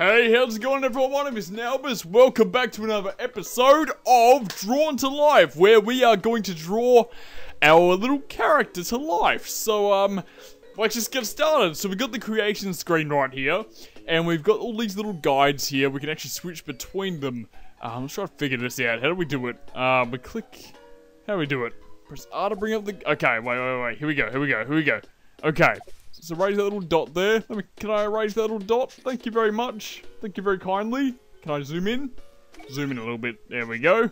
Hey, how's it going everyone? My name is Nalbis. Welcome back to another episode of Drawn to Life, where we are going to draw our little character to life. So, let's just get started. So we got the creation screen right here, and we've got all these little guides here. We can actually switch between them. Let's try to figure this out. How do we do it? We click... How do we do it? Press R to bring up the... Okay, wait. Here we go. Okay. So erase that little dot there. Can I erase that little dot? Thank you very much. Thank you very kindly. Can I zoom in? Zoom in a little bit. There we go.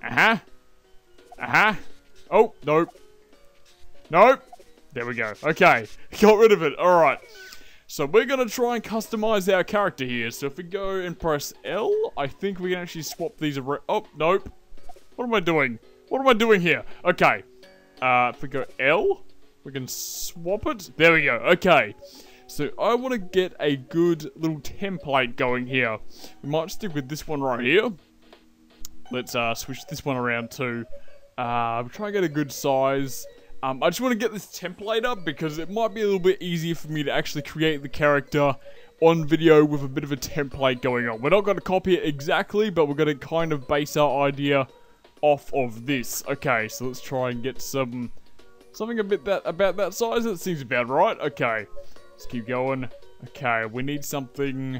Oh, nope. There we go. Okay. Got rid of it. Alright. So we're going to try and customize our character here. So if we go and press L, I think we can actually swap these around. Oh, nope. What am I doing? What am I doing here? Okay. If we go L... we can swap it. There we go. Okay. So I want to get a good little template going here. We might stick with this one right here. Let's switch this one around too. Try and get a good size. I just want to get this template up because it might be a little bit easier for me to actually create the character on video with a bit of a template going on. We're not going to copy it exactly, but we're going to kind of base our idea off of this. Okay, so let's try and get something a bit about that size. That seems about right. Okay. Let's keep going. Okay, we need something...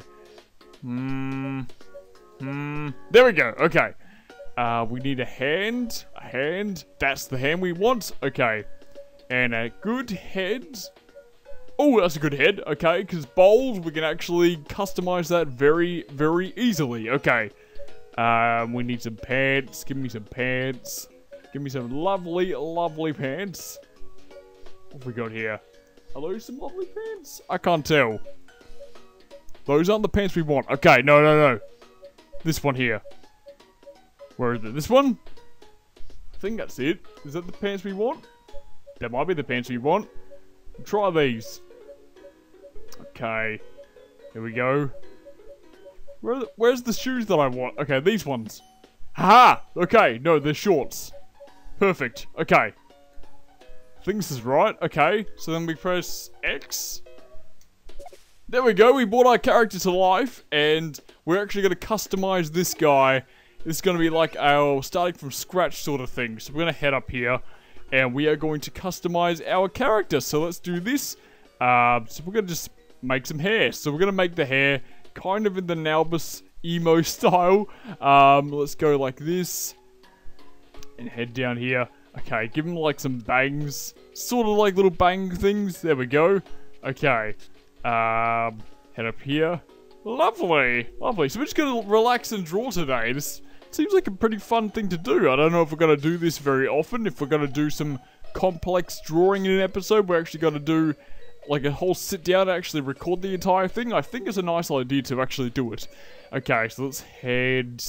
There we go. Okay. We need a hand. That's the hand we want. Okay. And a good head. Oh, that's a good head. Okay, because bold, we can actually customize that very, very easily. Okay. We need some pants. Give me some pants. Give me some lovely, lovely pants. What have we got here? Are those some lovely pants? I can't tell. Those aren't the pants we want. Okay, no. This one here. Where is it? This one? I think that's it. Is that the pants we want? That might be the pants we want. Try these. Okay. Here we go. Where's the shoes that I want? Okay, these ones. Haha! Okay, no, they're shorts. Perfect. Okay. I think this is right. Okay. So then we press X. There we go. We brought our character to life. And we're actually going to customize this guy. This is going to be like our starting from scratch sort of thing. So we're going to head up here. And we are going to customize our character. So let's do this. So we're going to just make some hair. So we're going to make the hair kind of in the Nalbis emo style. Let's go like this. And head down here. Okay, give him like some bangs. Sort of like little bang things. There we go. Okay. Head up here. Lovely. Lovely. So we're just going to relax and draw today. This seems like a pretty fun thing to do. I don't know if we're going to do this very often. If we're going to do some complex drawing in an episode, we're actually going to do like a whole sit down and actually record the entire thing. I think it's a nice idea to actually do it. Okay, so let's head...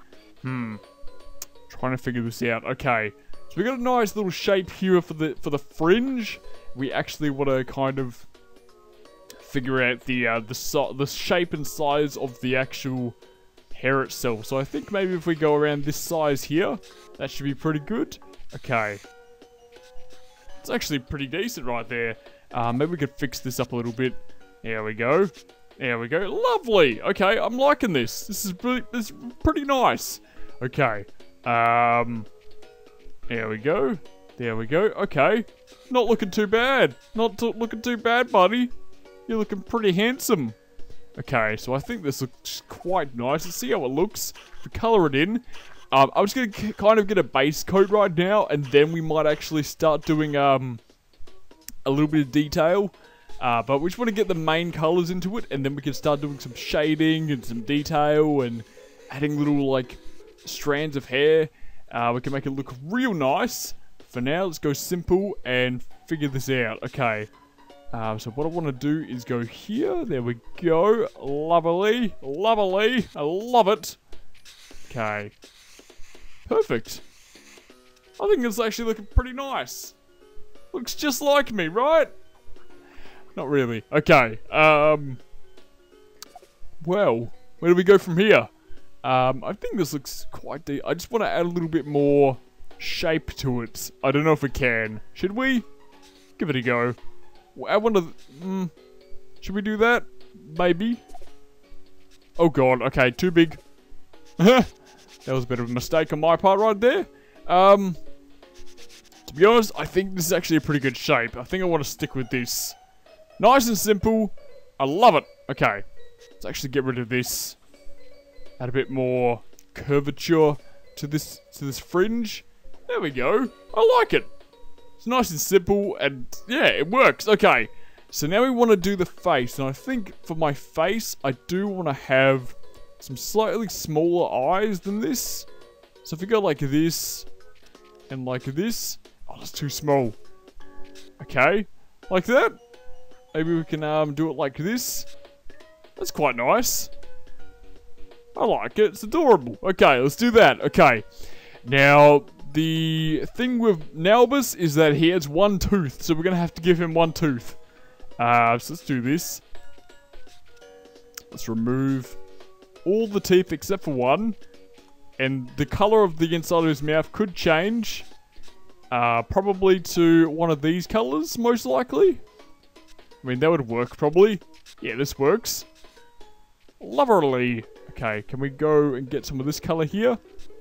Trying to figure this out. Okay. So we got a nice little shape here for the fringe. We actually want to kind of figure out the shape and size of the actual hair itself. So I think maybe if we go around this size here, that should be pretty good. Okay. It's actually pretty decent right there. Maybe we could fix this up a little bit. There we go. There we go. Lovely. Okay, I'm liking this. This is pretty nice. Okay. There we go. There we go. Okay. Not looking too bad. Looking too bad, buddy. You're looking pretty handsome. Okay, so I think this looks quite nice. Let's see how it looks. If we color it in. I'm just going to kind of get a base coat right now, and then we might actually start doing, a little bit of detail. But we just want to get the main colors into it, and then we can start doing some shading and some detail and adding little, like, strands of hair. We can make it look real nice. For now, let's go simple and figure this out. Okay. So what I want to do is go here. There we go. Lovely. Lovely. I love it. Okay. Perfect. I think it's actually looking pretty nice. Looks just like me, right? Not really. Okay. Well, where do we go from here? I think this looks quite deep. I just want to add a little bit more shape to it. I don't know if we can. Should we? Give it a go. I want to... should we do that? Maybe. Oh god, okay, too big. That was a bit of a mistake on my part right there. To be honest, I think this is actually a pretty good shape. I think I want to stick with this. Nice and simple. I love it. Okay, let's actually get rid of this. Add a bit more curvature to this fringe. There we go. I like it. It's nice and simple, and yeah, it works. Okay, so now we want to do the face, and I think for my face, I do want to have some slightly smaller eyes than this. So if we go like this, and like this. Oh, that's too small. Okay, like that. Maybe we can do it like this. That's quite nice. I like it. It's adorable. Okay, let's do that. Okay. Now, the thing with Nalbis is that he has one tooth, so we're going to have to give him one tooth. So let's do this. Let's remove all the teeth except for one. And the color of the inside of his mouth could change. Probably to one of these colors, most likely. I mean, that would work, probably. Yeah, this works. Lovely. Okay, can we go and get some of this color here?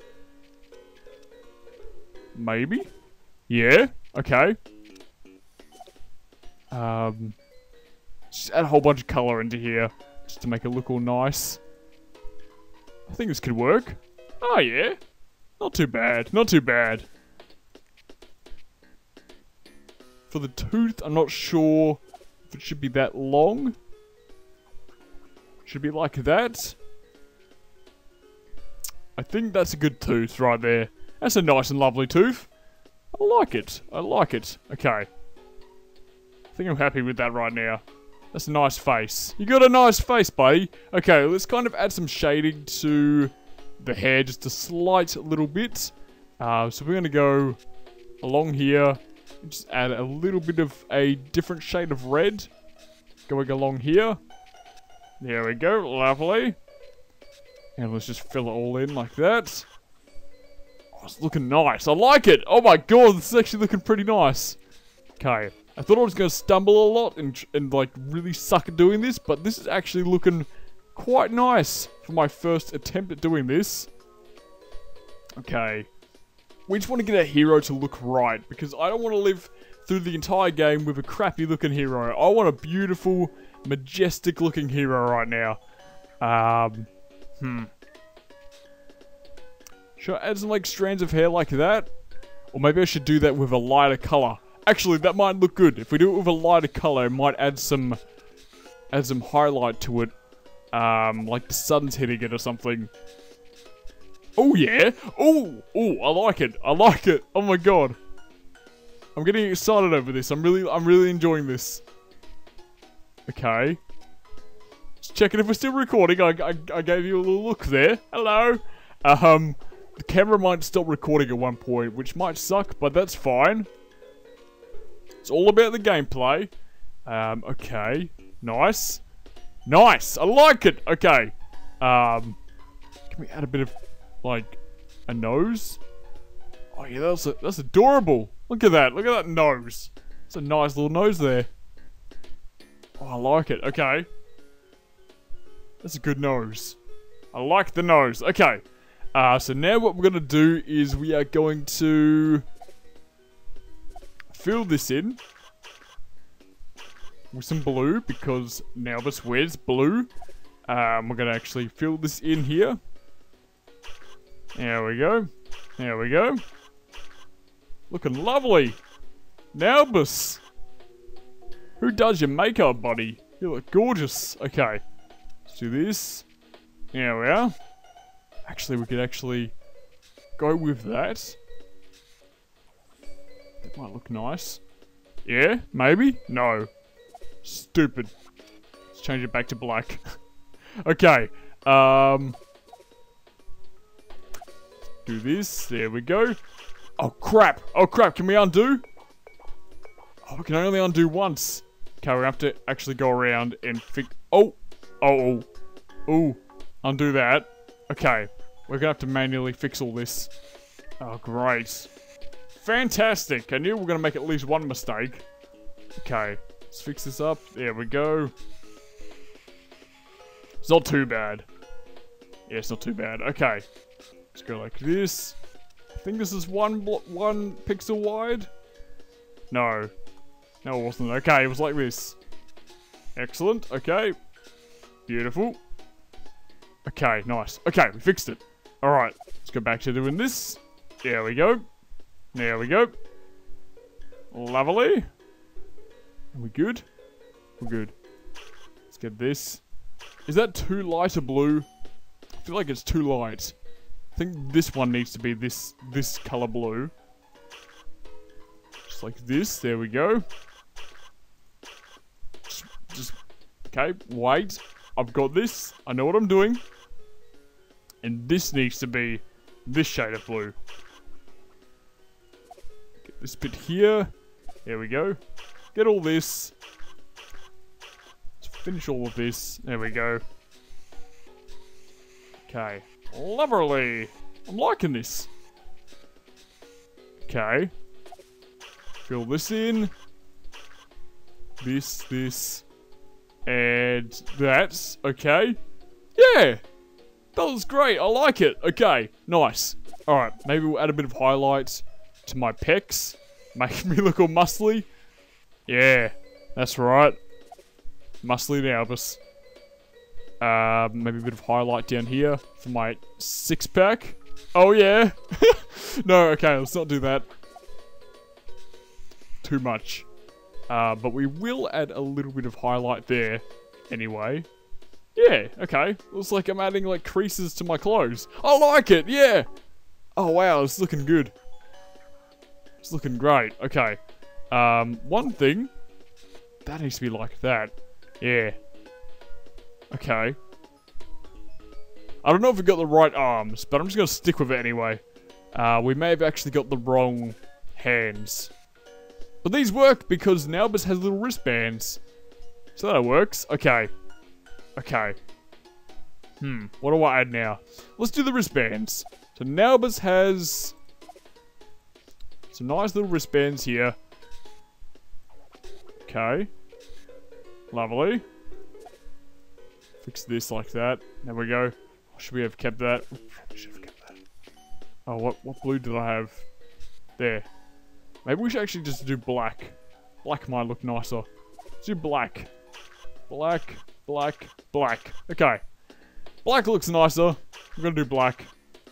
Maybe? Yeah, okay. Just add a whole bunch of color into here, just to make it look all nice. I think this could work. Oh, yeah. Not too bad, not too bad. For the tooth, I'm not sure if it should be that long. Should be like that. I think that's a good tooth right there. That's a nice and lovely tooth. I like it. I like it. Okay. I think I'm happy with that right now. That's a nice face. You got a nice face, buddy. Okay, let's kind of add some shading to the hair, just a slight little bit. So we're going to go along here. Just add a little bit of a different shade of red. Going along here. There we go. Lovely. And let's just fill it all in like that. Oh, it's looking nice. I like it. Oh my god, this is actually looking pretty nice. Okay. I thought I was going to stumble a lot and like really suck at doing this, but this is actually looking quite nice for my first attempt at doing this. Okay. We just want to get a hero to look right, because I don't want to live through the entire game with a crappy looking hero. I want a beautiful, majestic looking hero right now. Should I add some like strands of hair like that? Or maybe I should do that with a lighter color. Actually, that might look good. If we do it with a lighter color, it might add some highlight to it. Like the sun's hitting it or something. Oh yeah! Oh, I like it. I like it. Oh my god. I'm getting excited over this. I'm really enjoying this. Okay. Just checking if we're still recording. I gave you a little look there. Hello. The camera might stop recording at one point, which might suck, but that's fine. It's all about the gameplay. Okay. Nice. Nice. I like it. Okay. Can we add a bit of, like, a nose? Oh yeah, that's adorable. Look at that. Look at that nose. It's a nice little nose there. Oh, I like it. Okay. That's a good nose. I like the nose. Okay. So now what we're going to do is we are going to fill this in with some blue, because Nalbis wears blue. We're going to actually fill this in here. There we go. There we go. Looking lovely. Nalbis. Who does your makeup, buddy? You look gorgeous. Okay. Let's do this. There we are. Actually, we could actually go with that. That might look nice. Yeah? Maybe? No. Stupid. Let's change it back to black. Okay. Do this. There we go. Oh, crap. Oh, crap. Can we undo? Oh, we can only undo once. Okay, we have to actually go around and fix... Oh. Oh. Oh. Undo that. Okay. We're gonna have to manually fix all this. Oh, great. Fantastic. I knew we were gonna make at least one mistake. Okay. Let's fix this up. There we go. It's not too bad. Yeah, it's not too bad. Okay. Let's go like this. I think this is one pixel wide. No. No, it wasn't. Okay, it was like this. Excellent. Okay. Beautiful. Okay, nice. Okay, we fixed it. Alright, let's go back to doing this. There we go. There we go. Lovely. Are we good? We're good. Let's get this. Is that too light a blue? I feel like it's too light. I think this one needs to be this color blue. Just like this. There we go. Just okay, wait. I've got this. I know what I'm doing. And this needs to be this shade of blue. Get this bit here. There we go. Get all this. Let's finish all of this. There we go. Okay. Lovely. I'm liking this. Okay. Fill this in. This. And that's okay. Yeah. That was great. I like it. Okay. Nice. Alright. Maybe we'll add a bit of highlights to my pecs. Make me look all muscly. Yeah. That's right. Muscly Nalbis. Maybe a bit of highlight down here for my six-pack. Oh, yeah. No, okay. Let's not do that. Too much. But we will add a little bit of highlight there. Anyway. Yeah, okay. Looks like I'm adding, like, creases to my clothes. I like it, yeah! Oh, wow, it's looking good. It's looking great. Okay. One thing. That needs to be like that. Yeah. Okay. I don't know if we got the right arms, but I'm just going to stick with it anyway. We may have actually got the wrong hands. But these work because Nalbis has little wristbands. So that works. Okay. Okay. What do I add now? Let's do the wristbands. So Nalbis has some nice little wristbands here. Okay. Lovely. Fix this like that. There we go. Should we have kept that? We should have kept that. Oh, what blue did I have? There. Maybe we should actually just do black. Black might look nicer. Let's do black. Black. Okay. Black looks nicer. I'm gonna do black.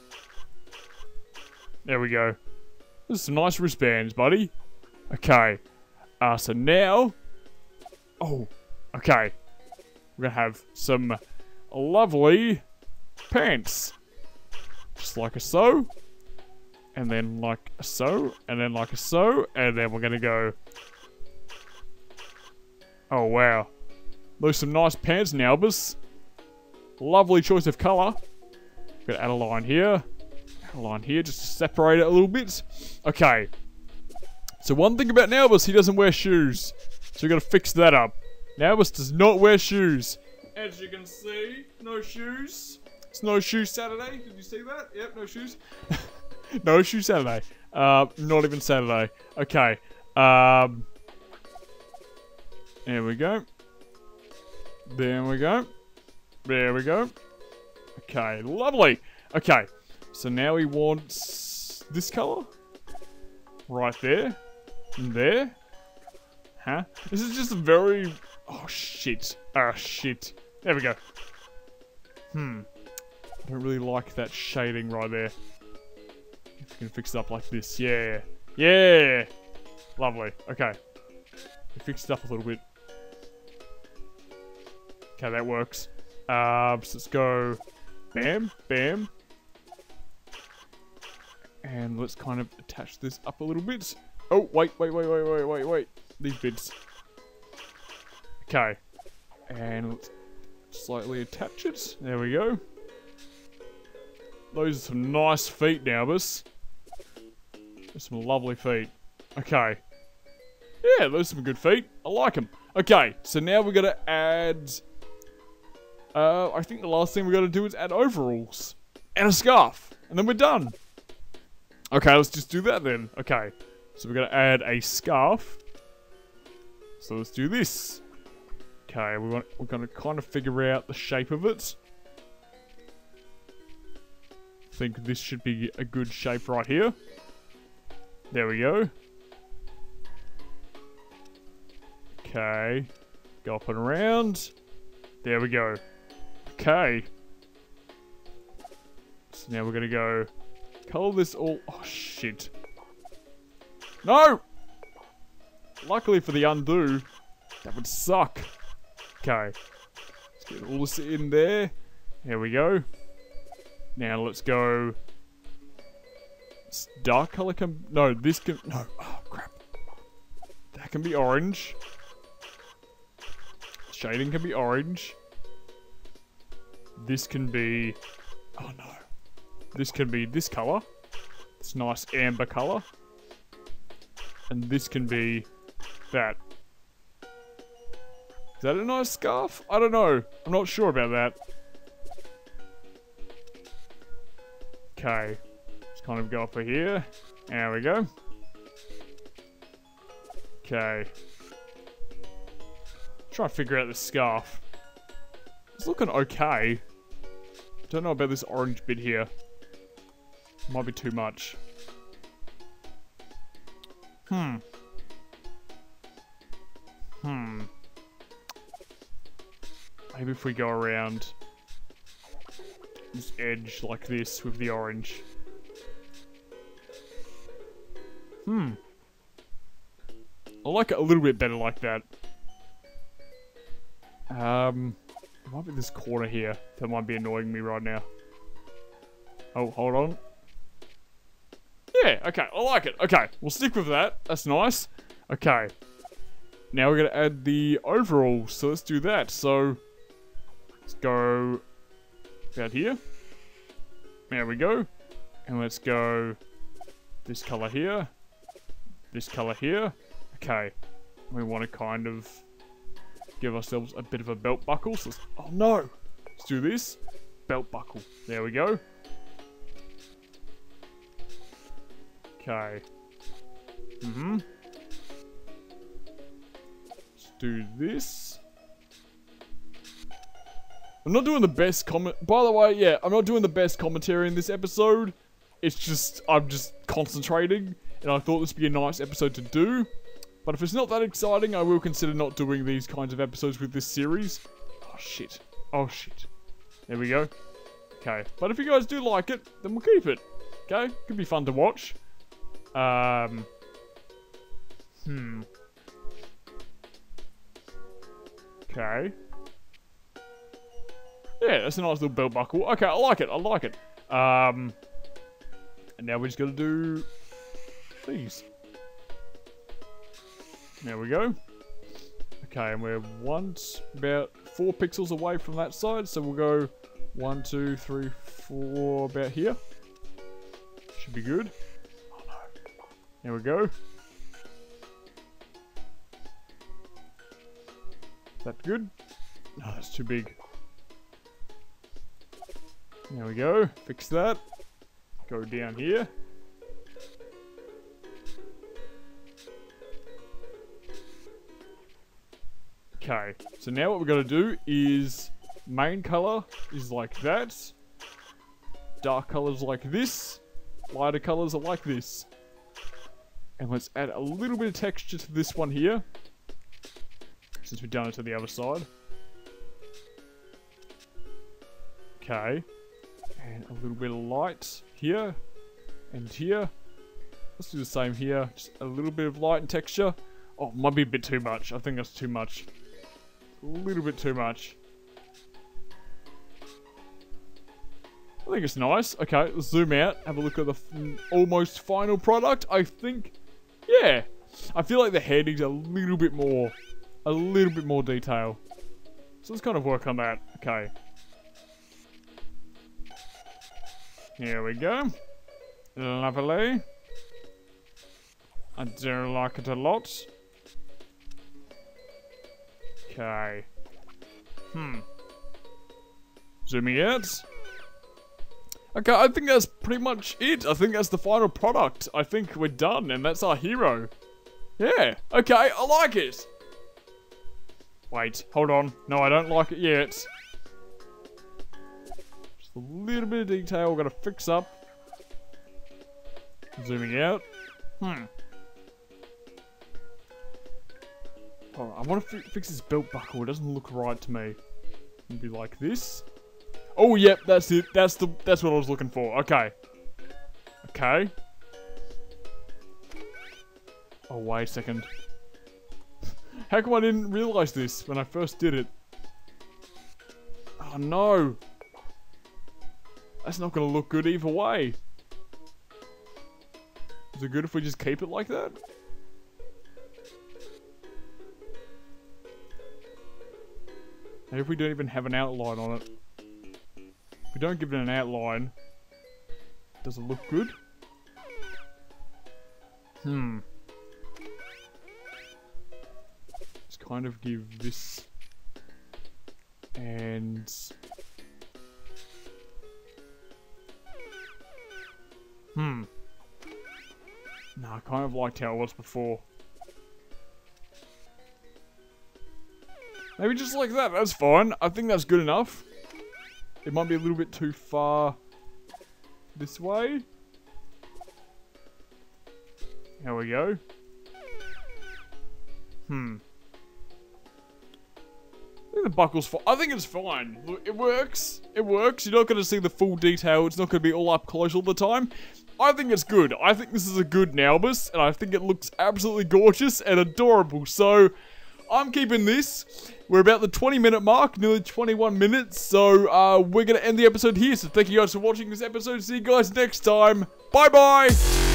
There we go. There's some nice wristbands, buddy. Okay. So now... Oh, okay. We're gonna have some lovely pants. Just like a so. And then like a so. And then like a so. And then we're gonna go... Oh, wow. Those some nice pants, Nalbis. Lovely choice of colour. Gonna add a line here. Add a line here just to separate it a little bit. Okay. So one thing about Nalbis, he doesn't wear shoes. So we gotta fix that up. Nalbis does not wear shoes. As you can see, no shoes. It's no shoes Saturday. Did you see that? Yep, no shoes. No shoes Saturday. Not even Saturday. Okay. There we go. There we go. There we go. Okay, lovely. Okay, so now we want this color. Right there. And there. Huh? This is just a very... Oh, shit. Ah, shit. There we go. I don't really like that shading right there. If we can fix it up like this. Yeah. Yeah. Lovely. Okay. We fixed it up a little bit. Okay, that works. So let's go bam, bam. And let's kind of attach this up a little bit. Oh, wait. These bits. Okay. And let's slightly attach it. There we go. Those are some nice feet, Nalbis. There's some lovely feet. Okay. Yeah, those are some good feet. I like them. Okay, so now we're going to add... I think the last thing we got to do is add overalls. And a scarf. And then we're done. Okay, let's just do that then. Okay. So we're going to add a scarf. So let's do this. Okay, we're going to kind of figure out the shape of it. I think this should be a good shape right here. There we go. Okay. Go up and around. There we go. Okay. So now we're gonna go color this all. Oh shit. No! Luckily for the undo, that would suck. Okay. Let's get all this in there. There we go. Now let's go. Dark color can. No, this can. No. Oh crap. That can be orange. Shading can be orange. This can be. Oh no. This can be this color. This nice amber color. And this can be that. Is that a nice scarf? I don't know. I'm not sure about that. Okay. Just kind of go up here. There we go. Okay. Try to figure out this scarf. It's looking okay. Don't know about this orange bit here. Might be too much. Maybe if we go around this edge like this with the orange. I like it a little bit better like that. It might be this corner here that might be annoying me right now. Oh, hold on. Yeah, okay, I like it. Okay, we'll stick with that. That's nice. Okay. Now we're going to add the overall, so let's do that. So, let's go about here. There we go. And let's go this color here. This color here. Okay. We want to kind of give ourselves a bit of a belt buckle. So oh no! Let's do this. Belt buckle. There we go. Okay. Let's do this. I'm not doing the best comment. By the way, yeah, I'm not doing the best commentary in this episode. It's just, I'm just concentrating. And I thought this would be a nice episode to do. But if it's not that exciting, I will consider not doing these kinds of episodes with this series. Oh, shit. Oh, shit. There we go. Okay. But if you guys do like it, then we'll keep it. Okay? Could be fun to watch. Okay. Yeah, that's a nice little belt buckle. Okay, I like it. I like it. And now we just gotta do these. There we go. Okay, and we're about 4 pixels away from that side, so we'll go 1, 2, 3, 4 about here. Should be good. Oh no. There we go. Is that good? No, that's too big. There we go. Fix that. Go down here. Okay, so now what we're going to do is main color is like that. Dark colors like this. Lighter colors are like this. And let's add a little bit of texture to this one here. Since we've done it to the other side. Okay. And a little bit of light here. And here. Let's do the same here. Just a little bit of light and texture. Oh, might be a bit too much. I think that's too much. A little bit too much. I think it's nice. Okay, let's zoom out. Have a look at the almost final product. I think, yeah. I feel like the head needs a little bit more detail. So let's kind of work on that. Okay. Here we go. Lovely. I do like it a lot. Okay. Zooming out. Okay, I think that's pretty much it. I think that's the final product. I think we're done, and that's our hero. Yeah. Okay, I like it. Wait, hold on. No, I don't like it yet. A little bit of detail we're gonna fix up. Zooming out. Hold on, I want to fix this belt buckle. It doesn't look right to me. It'd be like this. Oh, yep, that's it. That's what I was looking for. Okay. Okay. Oh, wait a second. How come I didn't realize this when I first did it? Oh, no. That's not going to look good either way. Is it good if we just keep it like that? Maybe if we don't even have an outline on it. If we don't give it an outline, does it look good? Let's kind of give this and no, I kind of liked how it was before. Maybe just like that, that's fine. I think that's good enough. It might be a little bit too far this way. There we go. I think the buckle's fine. I think it's fine. Look, it works. It works. You're not going to see the full detail. It's not going to be all up close all the time. I think it's good. I think this is a good Nalbis, and I think it looks absolutely gorgeous and adorable. So, I'm keeping this. We're about the 20-minute mark, nearly 21 minutes. So, we're going to end the episode here. So, thank you guys for watching this episode. See you guys next time. Bye-bye.